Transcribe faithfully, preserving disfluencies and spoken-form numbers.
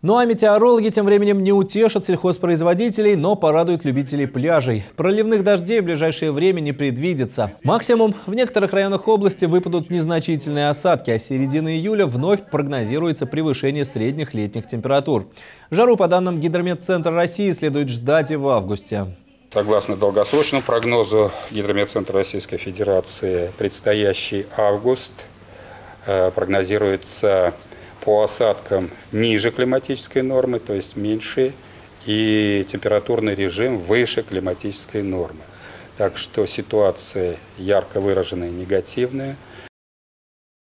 Ну а метеорологи тем временем не утешат сельхозпроизводителей, но порадуют любителей пляжей. Проливных дождей в ближайшее время не предвидится. Максимум в некоторых районах области выпадут незначительные осадки, а с середины июля вновь прогнозируется превышение средних летних температур. Жару, по данным Гидрометцентра России, следует ждать и в августе. Согласно долгосрочному прогнозу Гидрометцентра Российской Федерации, предстоящий август э, прогнозируется по осадкам ниже климатической нормы, то есть меньше, и температурный режим выше климатической нормы. Так что ситуация ярко выраженная, негативная.